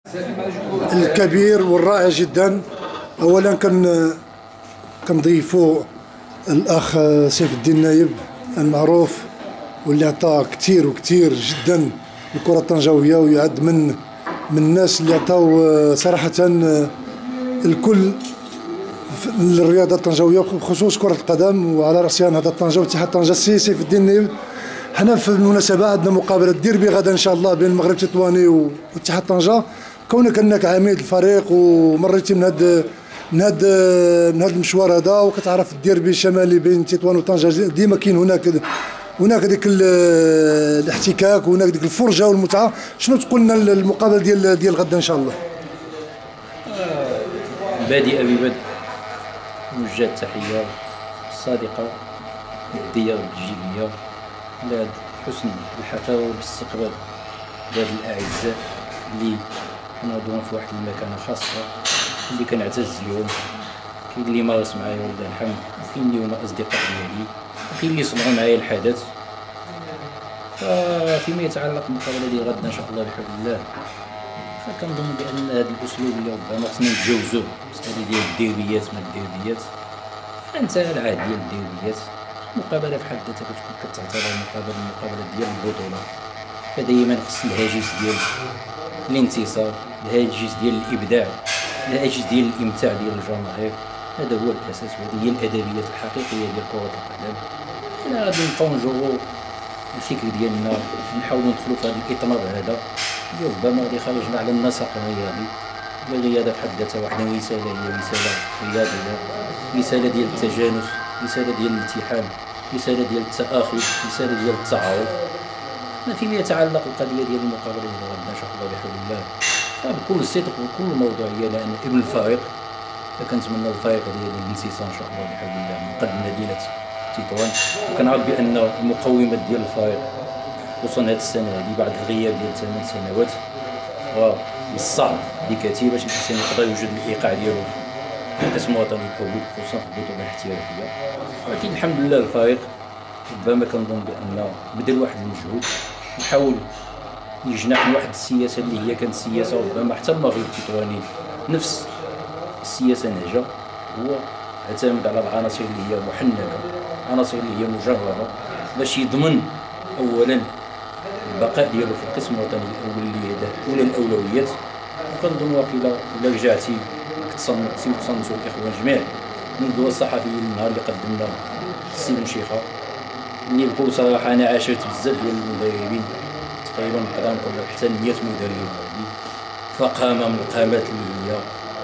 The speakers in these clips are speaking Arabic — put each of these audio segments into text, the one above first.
الكبير والرائع جدا. اولا كنضيفوا الاخ سيف الدين نايب المعروف، واللي عطى كثير وكثير جدا الكره الطنجاويه، ويعد من الناس اللي عطاو صراحه الكل للرياضه الطنجاويه بخصوص كره القدم، وعلى راسها نهضه طنجه واتحاد طنجه. سيف الدين نايب، حنا في المناسبه عندنا مقابله ديربي غدا ان شاء الله بين المغرب التطواني واتحاد طنجه. كونك انك عميد الفريق ومريتي من هذا المشوار هذا، وكتعرف الديربي الشمالي بين تطوان وطنجه ديما كاين هناك ديك الاحتكاك، وهناك ديك الفرجه والمتعه. شنو تقول لنا المقابله ديال غدا ان شاء الله؟ بادئ ببدء، نوجه التحيه الصادقه الوديه والجديه على حسن الحفاوه والاستقبال هاد الاعزاء اللي كنوضون في واحد المكانه خاصه، اللي كنعتز اليوم. كاين اللي مارس معايا ولله الحمد، وكاين اللي هما اصدقاء ديالي، وكاين اللي صنعوا معايا الحدث. فيما يتعلق بالمقابله ديال غدا ان شاء الله بحول الله، فكنظن بان هذا الاسلوب اللي ربما خصنا نتجاوزوه، مساله ديال الديربيات ما الديربيات، فانتهى العهد ديال الديربيات. المقابله في حد ذاتها كتكون كتعتبر المقابله ديال البطوله، فدايما خص الهاجس ديال الانتصار، الهاجس ديال الابداع، الهاجس ديال الامتاع ديال الجماهير. هذا هو الاساس، وهذه هي الادبيات الحقيقيه ديال كره القدم. حنا غادي نبقاو نجرو الفكر ديالنا، نحاولوا ندخلوا في هذا الاطناب هذا اللي ربما غادي يخرجنا على النسق الرياضي. والرياضه في حد ذاتها واحد الرساله، هي رساله رياضيه، رساله ديال التجانس، رساله ديال الالتحام، رساله ديال التآخي، رساله ديال التعاطف. فيما يتعلق القضيه ديال المقابله ديال غدا ان شاء الله بحول الله، فبكل صدق وكل موضوعيه، لان ابن الفريق، فكنتمنى الفريق ديال الانتصار ان شاء الله بحول الله من قلب مدينه تطوان. وكنعرف بان المقومات ديال الفريق خصوصا هذه السنه هذه بعد الغياب ديال 8 سنوات، من الصعب بكثير باش الانسان يقدر يوجد الايقاع ديالو في القسم الوطني الاول، خصوصا في البطوله الاحترافيه. ولكن الحمد لله الفريق ربما كنظن بان بذل واحد المجهود، يحاول يجنح واحد السياسه اللي هي كانت سياسه ربما حتى المغرب التطواني نفس السياسه نهجه، هو اعتمد على العناصر اللي هي محنكه، عناصر اللي هي مجرده، باش يضمن اولا البقاء ديالو في القسم الوطني الاول اللي هذا اولى الاولويات. وكنظن واقيلا الا رجعتي تصنتوا الاخوان جميع منذ الصحفيين النهار اللي قدمنا السي بن شيخه، اللي بكل صراحه انا عاشرت بزاف ديال المدربين، تقريبا نقدر نقول لك حتى 100 مدرب هذه، فقامه من القامات اللي هي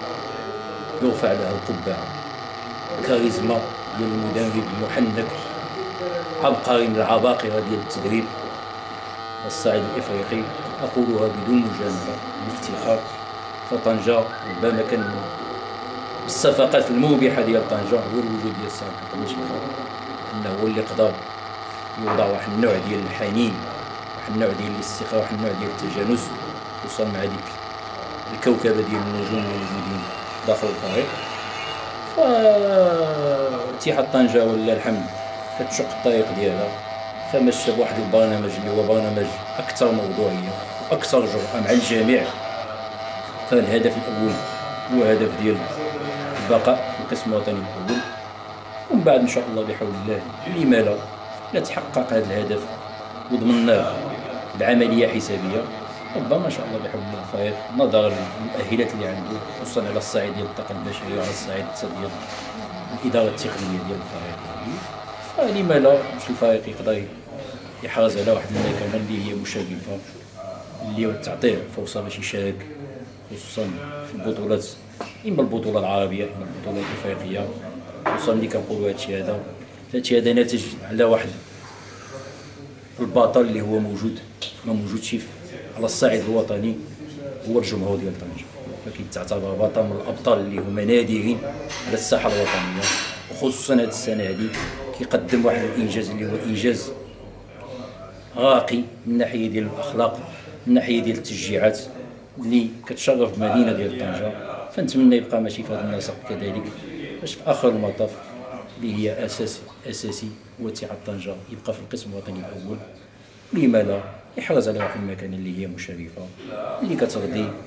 يرفع لها القبعه، كاريزما ديال المدرب المحنك، عبقري من العباقره ديال التدريب على الصعيد الافريقي. اقولها بدون مجامله، بافتخار. فطنجه ربما كان الصفقات المربحه ديال طنجه هو الوجود ديال صالح بن شيخه، انه هو اللي قدر يوضع واحد النوع ديال الحنين، واحد النوع ديال الاستقرار، واحد النوع ديال التجانس، خصوصا مع ديك الكوكبه ديال النجوم الموجودين داخل الفريق. فاتحاد طنجه ولله الحمد كتشق الطريق ديالها، فمشى بواحد البرنامج اللي هو برنامج اكثر موضوعيه واكثر جرأه مع الجميع. فالهدف الاول هو هدف ديال البقاء في القسم الوطني الاول، ومن بعد ان شاء الله بحول الله لما لا تحقق هذا الهدف وضمناه بعمليه حسابيه، ربما ان شاء الله بحول الله الفريق نظرا للمؤهلات اللي عنده، خصوصا على الصعيد ديال الطاقه البشريه وعلى الصعيد ديال الاداره التقنيه ديال الفريق، فلما لا باش الفريق يقدر يحرز على واحد المكانه اللي هي مشرفه، اللي تعطيه فرصه باش يشارك خصوصا في البطولات، اما البطوله العربيه اما البطوله الافريقيه. خصوصا ملي كنقولوا هادشي هذا ناتج على واحد البطل اللي هو ما موجودش على الصعيد الوطني، هو الجمهور ديال طنجه. فكيتعتبر بطل من الابطال اللي هما نادرين على الساحه الوطنيه، وخصوصا هذه السنه هذه كيقدم واحد الانجاز اللي هو انجاز راقي من ناحيه ديال الاخلاق، من ناحيه ديال التشجيعات اللي كتشرف بمدينه ديال طنجه. فنتمنى يبقى ماشي في هذا النسق كذلك، باش في اخر المطاف اللي هي اساسي هو اتحاد طنجه يبقى في القسم الوطني الاول، لما لا يحرز على واحد المكان اللي هي مشرفه، اللي كترضي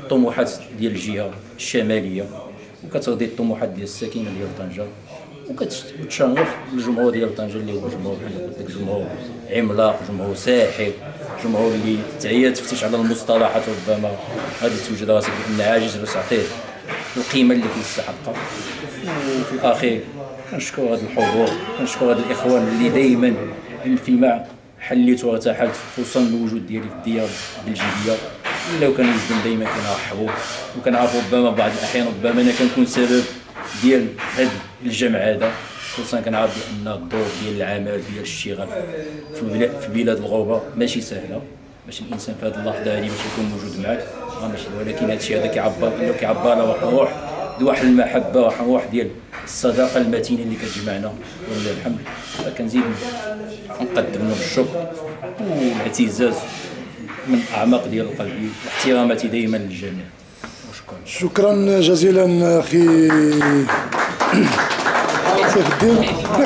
الطموحات ديال الجهه الشماليه، وكتغذي الطموحات ديال الساكنه ديال طنجه، وكتشرف الجمهور ديال طنجه اللي هو جمهور بحال قلت لك جمهور عملاق، جمهور ساحق، جمهور اللي تعيا تفتش على المصطلحات ربما غادي توجد راسك بان عاجز باش تعطيه القيمه اللي كيستحقها. وفي الاخير كنشكر هذا الحضور، كنشكر هذا الاخوان اللي دائما فيما حليت وارتحلت، خصوصا الوجود ديالي في الديار البلجيكيه، الا كانوا وجودهم دائما كنرحبوا، وكنعرفوا ربما بعض الاحيان ربما انا كنكون سبب ديال هذا الجمع هذا، خصوصا كنعرف بان الدور ديال العمل ديال الشغل في بلاد الغربه ماشي سهله، باش الانسان في هذه اللحظه هذه باش يكون موجود معك ماشي، ولكن هذا الشيء هذا كيعبر على روح واحد المحبه، واحد الروح ديال الصداقه المتينه اللي كتجمعنا ولله الحمد. فكنزيد نقدم لهم الشكر والاعتزاز من اعماق ديال قلبي، واحتراماتي دائما للجميع. شكرا جزيلا اخي سيف الدين.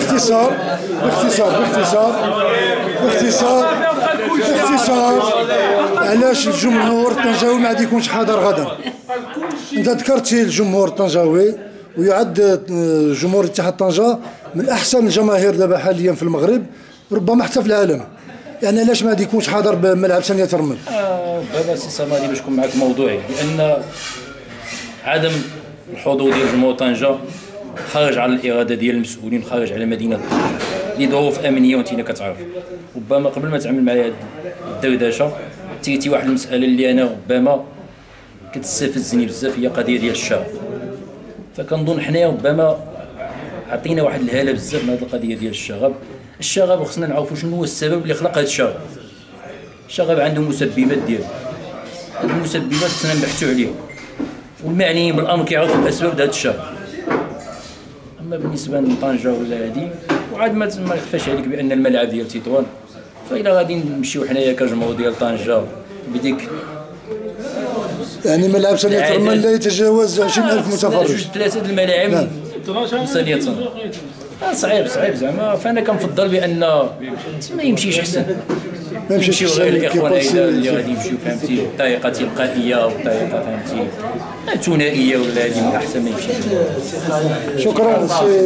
باختصار علاش الجمهور الطنجاوي ما غادي يكونش حاضر غدا؟ انت ذكرتي الجمهور الطنجاوي، ويعد جمهور اتحاد طنجة من احسن الجماهير دابا حاليا في المغرب، ربما حتى في العالم. يعني علاش ما غادي يكونش حاضر بملعب ثانيه ترمل؟ بابا سي سامادي باش نكون معك موضوعي، لان عدم الحضور ديال جمهور طنجة خارج على الاراده ديال المسؤولين، خارج على مدينه طنجة لظروف امنيه وانت كتعرف. ربما قبل ما تعمل معايا الدردشه تيتي واحد المساله اللي انا ربما كتستفزني بزاف، هي قضيه ديال الشغب. فكنظن حنايا ربما عطينا واحد الهاله بزاف من هذه القضيه ديال الشغب. الشغب خصنا نعرفوا شنو هو السبب اللي خلق هذا الشغب. الشغب عنده مسببات ديالو، هذه المسببات خصنا نبحثوا عليها، والمعنيين بالامر كيعرفوا الاسباب ديال هذا الشغب. اما بالنسبه لطنجه ولا هذه، وعاد ما يخفاش عليك بان الملعب ديال تطوان، فإلا غادي نمشيو حنايا كجمهور ديال طنجة بديك يعني ملعب ثانية ترمل لا يتجاوز 20,000 متفرج، جوج ثلاثة الملاعب ثانية ترمل صعيب زعما. فانا كنفضل بان ما يمشيش احسن، ما يمشيش غير الاخوان اللي غادي يمشيو فهمتي بطريقه تلقائيه وبطريقه فهمتي ثنائيه، ولا هذه من احسن ما يمشيش. شكرا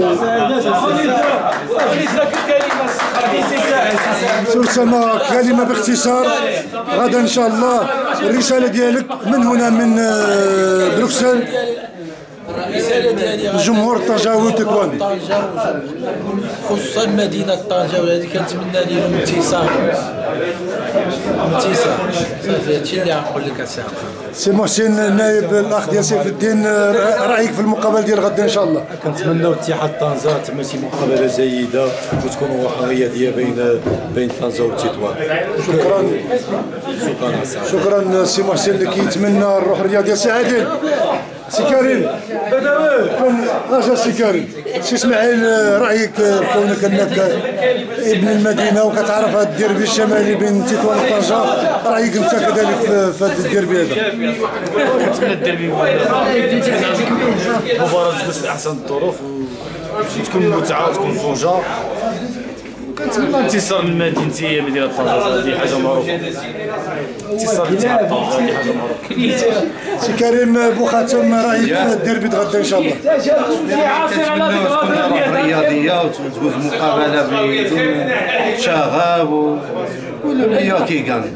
سي أسامة. كلمه باختصار غدا ان شاء الله الرساله ديالك من هنا من بروكسل، الرسالة ديالي الجمهور الطنجاوي والتطواني، خصوصا مدينة طنجة وهذه كنتمنى لهم انتصار صافي. هادشي اللي غنقول لك اساقا. سي محسن نائب الاخ ديال سيف الدين، رايك في المقابله ديال غدا ان شاء الله؟ كنتمناو اتحاد طنجة تمثل مقابله جيده وتكون روح رياضيه بين طنجة وتطوان. شكرا سي محسن اللي كيتمنى الروح الرياضيه. سي عادل، سي كريم اجا سي كريم، سي اسماعيل رايك كونك انك ابن المدينه وكتعرف هذا الديربي الشمالي بين تطوان وطنجة، رايك انت كذلك في هذا الديربي هذا؟ كنتمنى الديربي مباراه تجلس في احسن الظروف وتكون متعه وتكون فرجه، وكنتمنى انتصار لمدينتي مدينه طنجة، هذه حاجه معروفه. انتصار لاتحاد طنجة هذه حاجه معروفه. سي كريم بوخاتم رايك في الديربي غدا ان شاء الله؟ كنتمنى تكون روح رياضيه وتجوز مقابله بدون شغب ولا مليون كيغان.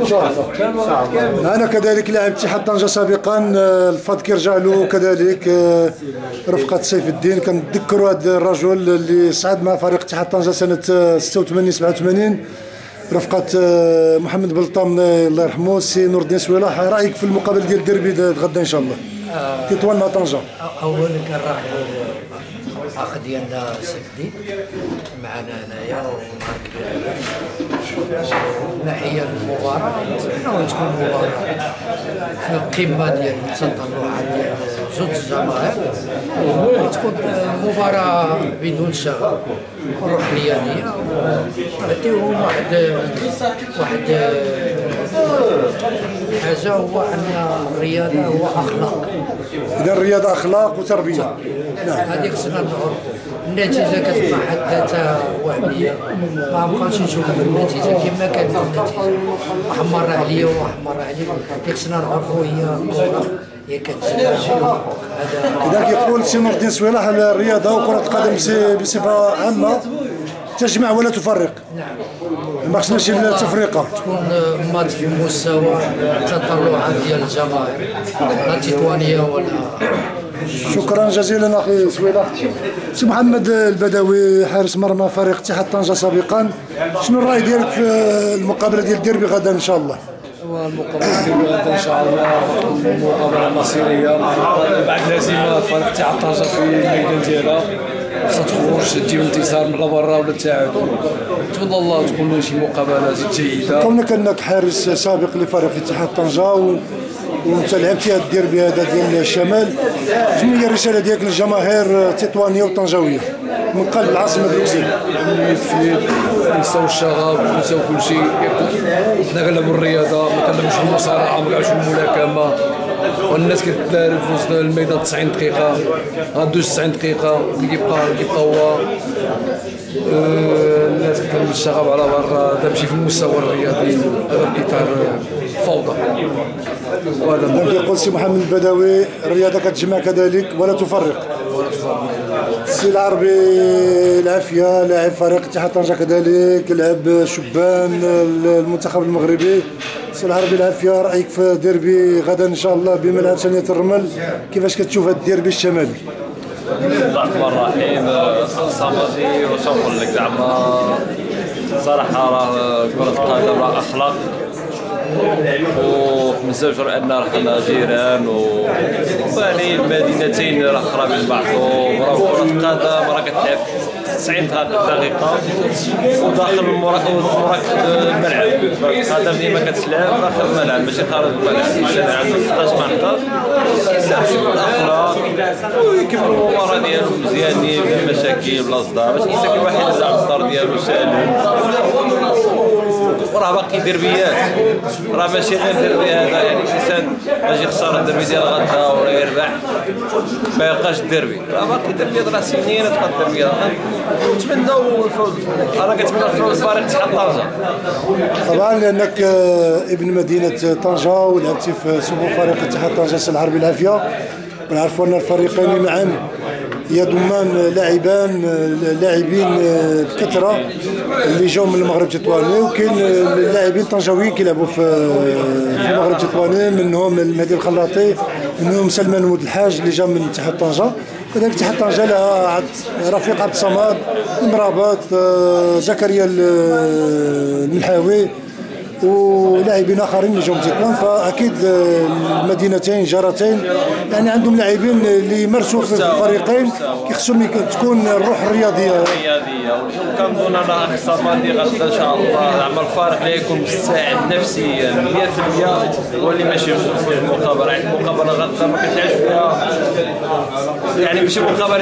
انا كذلك لاعب اتحاد طنجة سابقا، الفضل كيرجع له كذلك رفقه سيف الدين. كنتذكروا هذا الرجل اللي صعد مع فريق اتحاد طنجة سنه 86 87 رفقه محمد بلطام الله يرحمه. سي نور الدين سويلاح، رايك في المقابله ديال الديربي غدا ان شاء الله تطوان مع طنجة؟ اولا كنرحبوا الاخ ديالنا سيف الدين معنا هنايا ونهار كبير. ناحيه المباراه نتمنوا تكون مباراه في القمه ديال التطلعات ديال جوج الجماهير، وتكون مباراه بدون شغب وروح رياضيه، ونعطيوهم واحد حاجه هو ان الرياضه هو اخلاق. اذا الرياضه اخلاق وتربيه. نعم هذيك خصنا نعرفوا. النتيجه كتبقى حد ذاتها وهميه، ما بقاوش نشوفوا النتيجه كما كانت النتيجه، واحد مره عليا وواحد مره عليك، اللي خصنا نعرفوا هي الكره هي كتجمع هذا. اذا كيقول سي نور الدين سويلاح الرياضه وكره القدم بصفه عامه تجمع ولا تفرق. نعم ما خصناش التفرقه. تكون مات في مستوى التطلعات ديال الجماهير، لا تطوانيه ولا. شكرا جزيلا اخي سويلاح. سي محمد البدوي حارس مرمى فريق اتحاد طنجة سابقا، شنو الراي ديالك في المقابله ديال الديربي غدا ان شاء الله؟ المقابله ديال غدا ان شاء الله مقابله مصيريه بعد الهزيمه فريق اتحاد طنجة في الميدان ديالها، خاصها تخرج تجيب انتصار من برا ولا التعادل. نتمنى الله تكون شي مقابله جيده. كونك انك حارس سابق لفريق اتحاد طنجة وانت لعبتي هذا الديربي هذا ديال الشمال، شنو هي الرساله ديالك للجماهير التطوانيه والطنجاويه من قلب العاصمه بروكسل؟ في نساو الشغب ونساو كل شيء، حنا كنلعبوا الرياضه، ما كنلعبوش المصارعه، ما كنلعبوش الملاكمه، والناس كتدارب في وسط الميدان 90 دقيقه، غدوز 90 دقيقه، كيبقى هو الناس كتلم الشغب على برا، هذا ماشي في المستوى الرياضي، هذا باطار فوضى. وهذا كيقول سي محمد البدوي الرياضه كتجمع كذلك ولا تفرق. السي العربي العافيه لاعب فريق اتحاد طنجة كذلك، لعب شبان المنتخب المغربي. السي العربي العافيه رايك في ديربي غدا ان شاء الله بملعب ثانيه الرمل، كيفاش كتشوف هذا الديربي الشمالي؟ بسم الله الرحمن الرحيم. صامدي واش نقول لك، زعما صراحه راه كرة القدم راه اخلاق، ومنساوش ان رانا جيران ويعني المدينتين راه قرابين بعضهم، راه كرة القدم راه كتلعب 90 دقيقة وداخل الملعب. كرة القدم ديما كتلعب داخل الملعب ماشي خارج الملعب. الانسان عنده 16 محطة يستحسن الاخلاق ويكملوا المباراة ديالهم مزيانين بلا مشاكل بلا صداع، باش الانسان كل واحد يرجع للدار ديالو سالم. وراه باقي دربيات، راه ماشي غير دربي هذا، يعني الانسان باش يخسر الدربي ديال غدا ولا يربح ما يبقاش الدربي، راه باقي دربيات، راه سنين تبقى الدربيات. نتمناو الفوز، انا كنتمنى الفوز فريق اتحاد طنجة. طبعا لانك ابن مدينه طنجة ولعبتي في صفوف فريق اتحاد طنجة السي العربي العافيه، ونعرفوا ان الفريقين معا يضمان لاعبين بكثره اللي جاوا من المغرب التطواني، وكاين اللاعبين الطنجاويين كيلعبوا في المغرب التطواني، منهم المهدي الخلاطي، منهم سلمان ولد الحاج اللي جا من اتحاد طنجة. كذلك اتحاد طنجة لها رفيق عبد الصمد المرابط، زكريا الملحاوي ولاعبين اخرين اللي جاوا من تطوان، فاكيد المدينتين جارتين يعني عندهم لاعبين اللي يمارسوا في الفريقين، كيخصهم تكون الروح الرياضيه. وكنظن ان اخي صامدي غدا ان شاء الله زعما الفريق اللي يكون مستعد نفسيا 100% هو اللي ماشي في المقابله. يعني المقابله غدا ما كتعيش فيها، يعني ماشي مقابله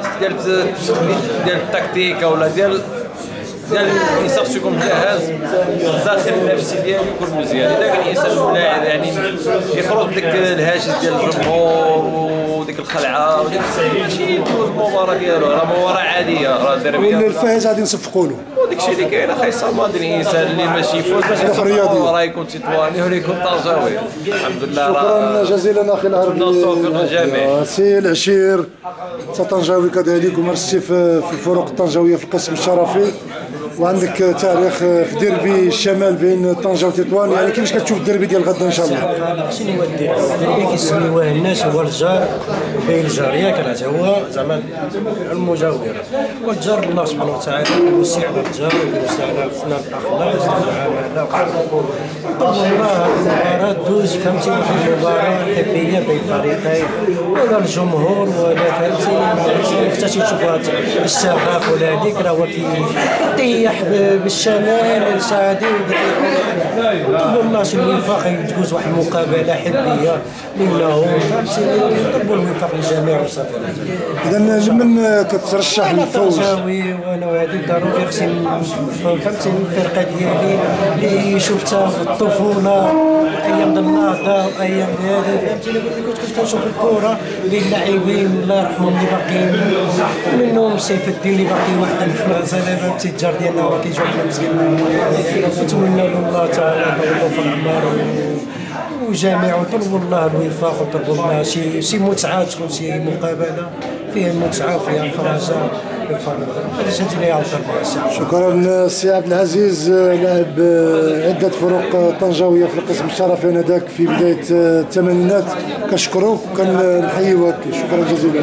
ديال التكتيك ولا ديال الانسان خصو يكون مجهز، الداخل النفسي ديالو يكون مزيان. اذا كان الانسان لاعب يعني يخرج بديك الهاجس ديال الجمهور وديك الخلعه ماشي يدوز المباراه ديالو، راه مباراه عاديه، راه دربيه، والفائز غادي نصفقوا له. وداك الشيء اللي كاين اخي صامد، الانسان اللي ماشي يفوز ماشي راه يكون تطواني ولا يكون طنجاوي. الحمد لله. شكرا جزيلا اخي العربي. نوفق الجميع. سي العشير طنجاوي كذلك، ومارستي في الفرق الطنجاويه في القسم الشرفي، وعندك تاريخ في ديربي الشمال بين طنجة وتطوان، يعني كيفاش كتشوف الديربي ديال غدا ان شاء الله؟ شنو هو الديربي؟ الديربي كيسميوه الناس هو الجار بين الجار، ياك راه هو زعما المجاور، والجار بالله سبحانه وتعالى كيوسع على الجار وكيوسع على الاخلاق والمعامله. والله هذه المباراه دوز فهمتي، واحد المباراه حبيه بين الفريقين ولا الجمهور ولا فهمتي حتى تشوف هذا الشغف ولا هذيك راه هو كيطيح بالشمال السعدي والله شي الوفاق تجوز واحد المقابله حبيه منهم فهمتي نطلبوا الوفاق للجميع وصافي. اذا لمن كترشح للفوز؟ وانا هذه ضروري خصني فهمتي الفرقه ديالي اللي شفتها في الطفوله ايام النهضه وايام هذه فهمتيني كنت كنشوف الكره بين اللاعبين الله يرحمهم اللي باقيين منهم سيف الدين اللي باقي واحد في الغزاله فهمتي الجار ديالنا هو كيجيو حنا مسكين نتمنى له الله تعالى يطول في العمر وجميع ونطلبوا الله الوفاق ونطلبوا الله شي متعه تكون شي مقابله فيها المتعه وفيها الفرجه هذا اللي يعطي الرئاسه. شكرا سي عبد العزيز، لاعب عده فرق طنجاويه في القسم الشرفي انذاك في بدايه الثمانينات، كنشكروك وكنحييوك، شكرا جزيلا.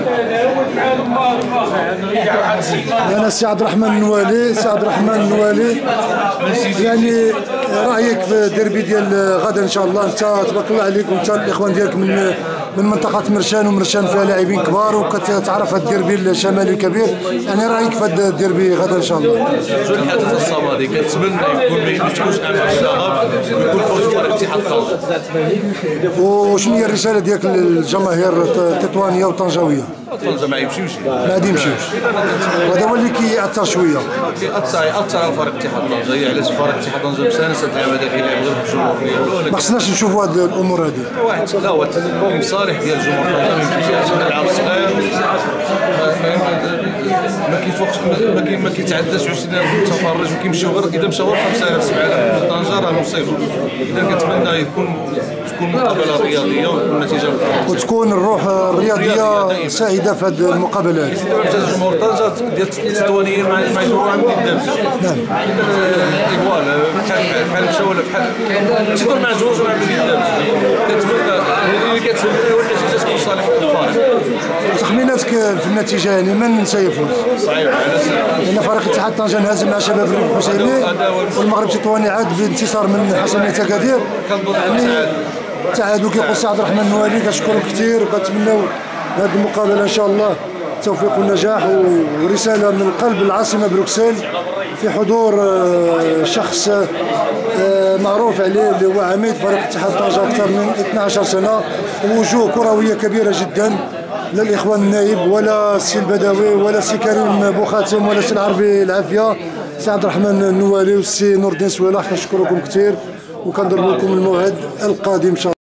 انا سي عبد الرحمن النوالي. سي عبد الرحمن النوالي، يعني رايك في الديربي ديال غدا ان شاء الله؟ انت تبارك الله عليك وانت الاخوان ديالك من منطقه مرشان، ومرشان فيها لاعبين كبار وكتعرف هذا الديربي الشمالي الكبير، يعني رايك في هذا الديربي غدا ان شاء الله؟ جوج الحدث الصمدي كنتمنى يكون ما تكونش امام الشغب ويكون فوز فريق اتحاد طنجة. وشنو هي الرساله ديالك للجماهير التطوانيه والطنجاويه؟ طنجة ما يمشيوش، ما غادي يمشيوش، وهذا هو اللي كيأثر شويه. كيأثر على فريق اتحاد طنجة، علاش فريق اتحاد طنجة مسانس اللعب هذا كيلعب غير بالجمهور ديالو. ما خصناش نشوفوا هذه الامور هذه. واحد لا هو المصالح ديال الجمهور طنجة ما يمشيش ملعب صغير ما كيفوقش ما كيتعداش 20,000 متفرج وكيمشيو غير اذا مشاو 5,000 7,000 طنجة راه مصيبه. اذا كنتمنى تكون مقابله رياضيه والنتيجه وتكون الروح الرياضيه سائده في هذه المقابلات. جمهور طنجة ديال التطوانيين مع مجموعه من الدرس. نعم. ايكوال بحال مشاو ولا بحال تيدور مع جوج ومع الدرس. كنتمنى اللي كتمنى هو النتيجه تكون صالحه للفريق. تخميناتك في النتيجه يعني من سيفوز؟ صعيب على لان فريق اتحاد طنجة انهزم مع شباب الريف الحسيني، والمغرب التطواني عاد بانتصار من حسنية تكادير. يعني تعادل. كيقول سي عبد الرحمن النوالي كنشكرك كثير وكنتمناو هذه المقابله ان شاء الله التوفيق والنجاح، ورساله من قلب العاصمه بروكسل في حضور شخص معروف عليه اللي هو عميد فريق اتحاد طنجة اكثر من 12 سنه، ووجوه كرويه كبيره جدا، لا الاخوان النائب ولا السي البدوي ولا السي كريم بوخاتم ولا السي العربي العافيه، سي عبد الرحمن النوالي والسي نور الدين سويلاح، كنشكركم كثير وكنضرب لكم الموعد القادم ان شاء الله.